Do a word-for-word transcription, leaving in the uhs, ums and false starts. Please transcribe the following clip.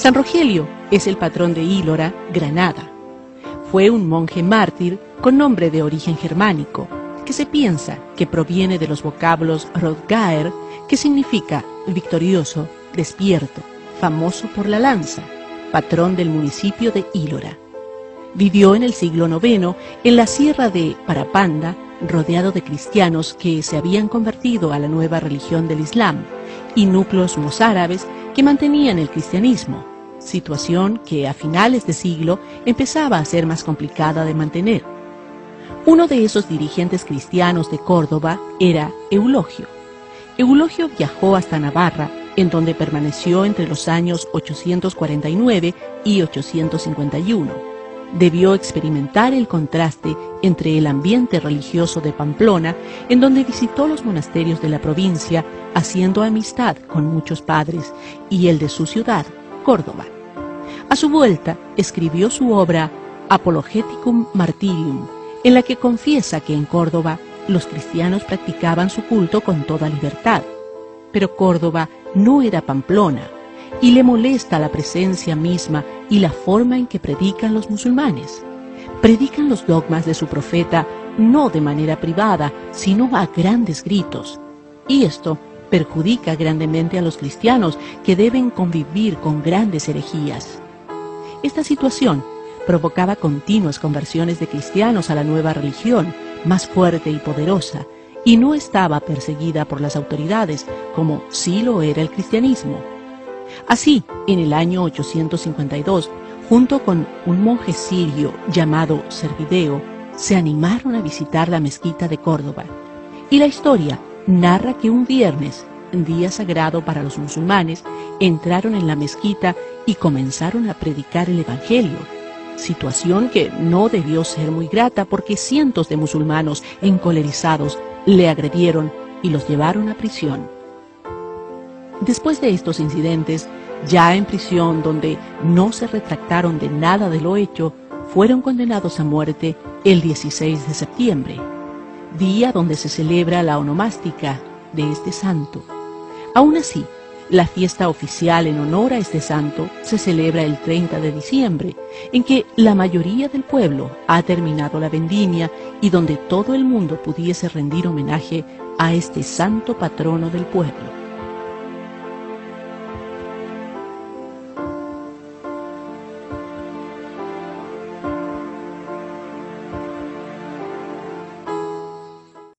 San Rogelio es el patrón de Ílora, Granada. Fue un monje mártir con nombre de origen germánico, que se piensa que proviene de los vocablos Hroðgeir, que significa victorioso, despierto, famoso por la lanza, patrón del municipio de Ílora. Vivió en el siglo noveno en la sierra de Parapanda, rodeado de cristianos que se habían convertido a la nueva religión del Islam y núcleos mozárabes que mantenían el cristianismo, situación que a finales de siglo empezaba a ser más complicada de mantener. Uno de esos dirigentes cristianos de Córdoba era Eulogio. Eulogio viajó hasta Navarra, en donde permaneció entre los años ochocientos cuarenta y nueve y ochocientos cincuenta y uno. Debió experimentar el contraste entre el ambiente religioso de Pamplona, en donde visitó los monasterios de la provincia, haciendo amistad con muchos padres, y el de su ciudad, Córdoba. A su vuelta, escribió su obra Apologeticum Martyrium, en la que confiesa que en Córdoba los cristianos practicaban su culto con toda libertad. Pero Córdoba no era Pamplona, y le molesta la presencia misma y la forma en que predican los musulmanes. Predican los dogmas de su profeta no de manera privada, sino a grandes gritos. Y esto perjudica grandemente a los cristianos, que deben convivir con grandes herejías. Esta situación provocaba continuas conversiones de cristianos a la nueva religión, más fuerte y poderosa, y no estaba perseguida por las autoridades, como sí lo era el cristianismo. Así, en el año ochocientos cincuenta y dos, junto con un monje sirio llamado Servideo, se animaron a visitar la mezquita de Córdoba. Y la historia narra que un viernes, día sagrado para los musulmanes, entraron en la mezquita y comenzaron a predicar el Evangelio, situación que no debió ser muy grata porque cientos de musulmanos encolerizados le agredieron y los llevaron a prisión. Después de estos incidentes, ya en prisión donde no se retractaron de nada de lo hecho, fueron condenados a muerte el dieciséis de septiembre, día donde se celebra la onomástica de este santo. Aún así, la fiesta oficial en honor a este santo se celebra el treinta de diciembre, en que la mayoría del pueblo ha terminado la vendimia y donde todo el mundo pudiese rendir homenaje a este santo patrono del pueblo.